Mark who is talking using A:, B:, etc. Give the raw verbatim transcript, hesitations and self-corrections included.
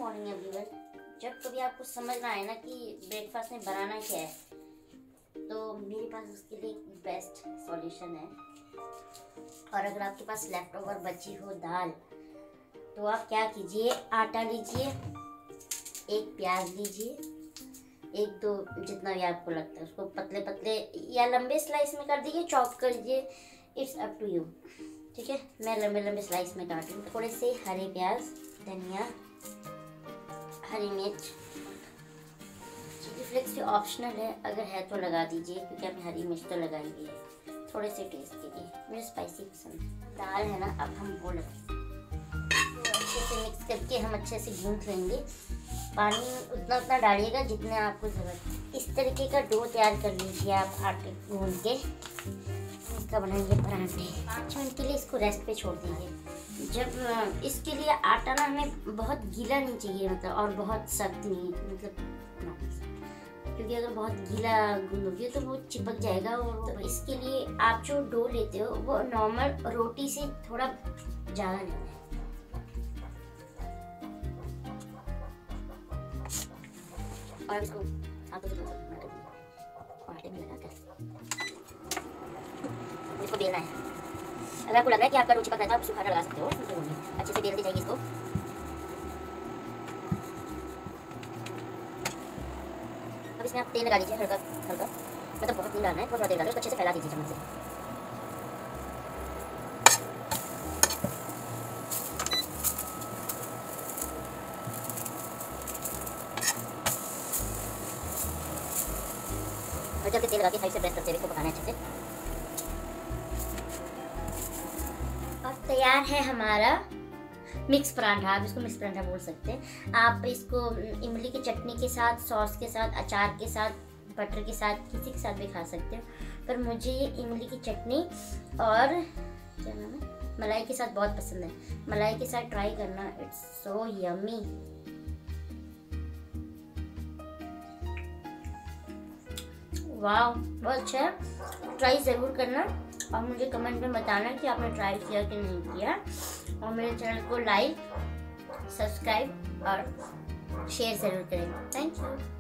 A: Morning everyone. जब कभी आपको समझ ना आए ना कि ब्रेकफास्ट में बनाना क्या है, तो मेरे पास उसके लिए एक बेस्ट सॉल्यूशन है। और अगर आपके पास लेफ्ट ओवर बची हो दाल, तो आप क्या कीजिए, आटा लीजिए, एक प्याज लीजिए, एक दो जितना भी आपको लगता है उसको पतले पतले या लंबे स्लाइस में कर दीजिए, चॉप कर दीजिए, इट्स अप टू यू। ठीक है, मैं लंबे लंबे स्लाइस में काट लूँ। थोड़े से हरे प्याज, धनिया, हरी मिर्च, चिली फ्लेक्स भी ऑप्शनल है, अगर है तो लगा दीजिए क्योंकि हमने हरी मिर्च तो लगाई हुई है थोड़े से टेस्ट के लिए, मुझे स्पाइसी पसंद है। दाल है ना, अब हम वो लगाएंगे, अच्छे से मिक्स करके हम अच्छे से गूंथ लेंगे। पानी उतना उतना डालिएगा जितने आपको ज़रूरत है। इस तरीके का डो तैयार कर लीजिए आप आटे गूंथ के। इसका बनाएंगे पराठे। पाँच मिनट के लिए इसको रेस्ट पे छोड़ दीजिए। जब इसके लिए आटा ना हमें बहुत गीला नहीं चाहिए, मतलब और बहुत सख्त नहीं, मतलब ना, क्योंकि अगर बहुत गीला गूंदोगे तो वो चिपक जाएगा। और तो इसके लिए आप जो डो लेते हो वो नॉर्मल रोटी से थोड़ा ज़्यादा लेना है। और इसको हाथों से आटे में लगाकर इसको बेलना है। अगर आपको लग रहा है कि आपका रोटी पक रहा है तो आप सुखाना लगा सकते हो। अच्छे से बेलते जाइए इसको। अब इसमें आप तेल लगा लीजिए, हल्का हल्का, मतलब बहुत नहीं डालना है, थोड़ा तेल डालिए, उसको अच्छे से फैला दीजिए चम्मच से। और जब तेल लगा के साइड से प्रेस करते हुए इसको पकाना है अच्छे से। और तैयार है हमारा मिक्स पराठा। आप इसको मिक्स पराठा बोल सकते हैं। आप इसको इमली की चटनी के साथ, सॉस के साथ, अचार के साथ, बटर के साथ, किसी के साथ भी खा सकते हो। पर मुझे ये इमली की चटनी और क्या नाम है, मलाई के साथ बहुत पसंद है। मलाई के साथ ट्राई करना, इट्स सो यमी। वाह, बहुत अच्छा है, ट्राई ज़रूर करना और मुझे कमेंट में बताना कि आपने ट्राई किया कि नहीं किया। और मेरे चैनल को लाइक, सब्सक्राइब और शेयर ज़रूर करें। Thank you.